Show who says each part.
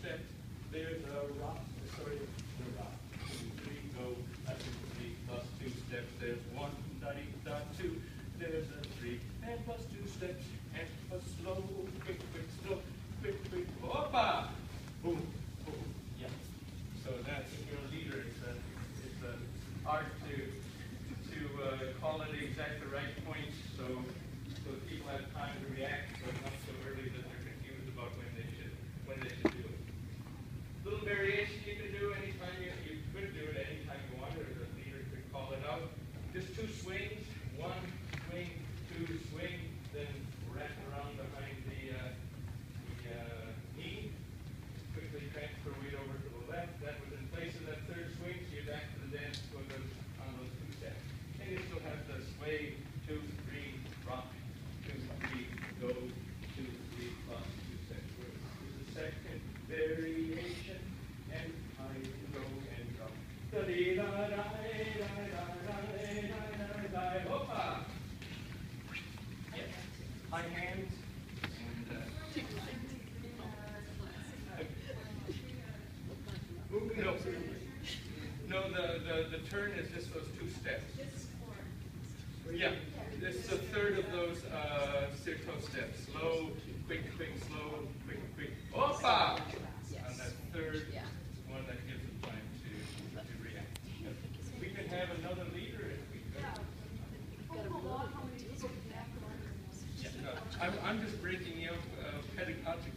Speaker 1: steps. There's a rock, sorry, the rock. 2, 3, go. That's 3 plus 2 steps. There's 1, da-dee-da, 2. There's a 3, and plus 2 steps, and a slow, quick, slow, quick, hoppa! Boom, boom, yeah. So that's if you're a leader, it's hard to call it exact the right point, so people have time to react, but not so early that they're confused about when they should do it. Little variation you can do anytime you could do it anytime you want, or the leader could call it out. Just 2 swings, 1 swing, 2 swing, then wrap around behind the knee. Quickly transfer weight over to the left. That was in place of that 3rd swing, so you're back to the dance on those 2 steps. And you still have the sway, 2, 3, rock, 2, 3, go, 2, 3, plus 2 steps. Here's the second variation, and I go and drop. Da-dee-da-da-da-da-da-da-da-da-da, hoppa! Yes. High hands. No, the turn is just those 2 steps. Yeah, this is a 3rd of those Sirto steps. Slow, quick, slow, quick. Hoppa! On that 3rd one that gives them time to react. We could have another leader if we could. Yeah, no, I'm just breaking out pedagogic